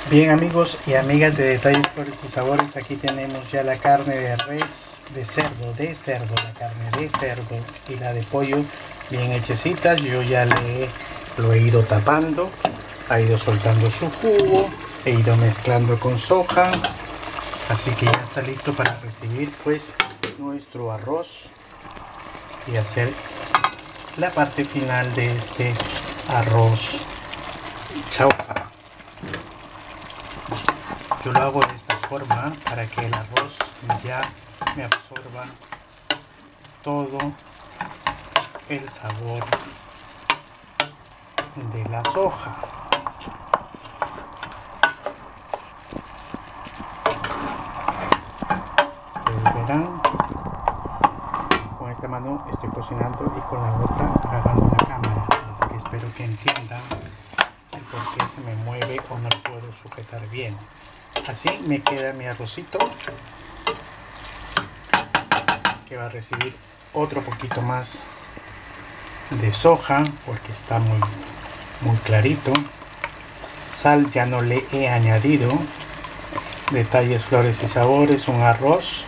Bien, amigos y amigas de Detalles, Flores y Sabores, aquí tenemos ya la carne de res, de cerdo, la carne de cerdo y la de pollo bien hechecitas. Yo ya lo he ido tapando, ha ido soltando su jugo, he ido mezclando con soja, así que ya está listo para recibir pues nuestro arroz y hacer la parte final de este arroz chaufa. Yo lo hago de esta forma para que el arroz ya me absorba todo el sabor de la soja. Ustedes verán, con esta mano estoy cocinando y con la otra agarrando la cámara, así que espero que entiendan el por qué se me mueve o no lo puedo sujetar bien. Así me queda mi arrocito, que va a recibir otro poquito más de soja porque está muy clarito. Sal ya no le he añadido. Detalles, Flores y Sabores, un arroz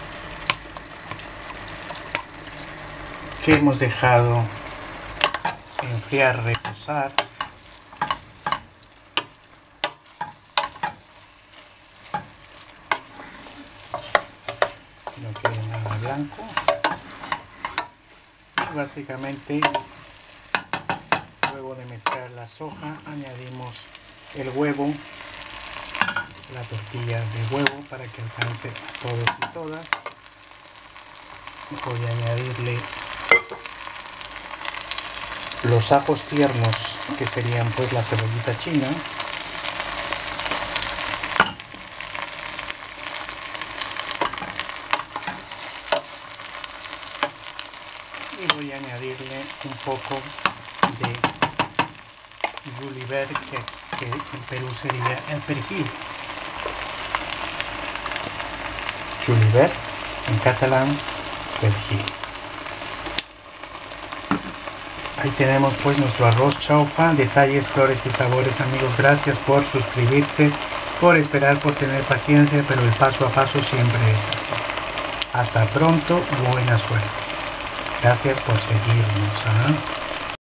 que hemos dejado enfriar, reposar. No quede nada blanco. Y básicamente, luego de mezclar la soja, añadimos el huevo, la tortilla de huevo para que alcance a todos y todas. Voy a añadirle los ajos tiernos, que serían pues la cebollita china. Y voy a añadirle un poco de julivert, que en Perú sería el perejil. Julivert, en catalán, perejil. Ahí tenemos pues nuestro arroz chaufa. Detalles, Flores y Sabores, amigos. Gracias por suscribirse, por esperar, por tener paciencia, pero el paso a paso siempre es así. Hasta pronto, buena suerte. Gracias por seguirnos.